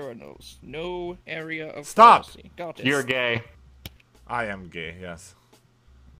urinals. No area of Stop! privacy. Got it. You're gay. I am gay, yes.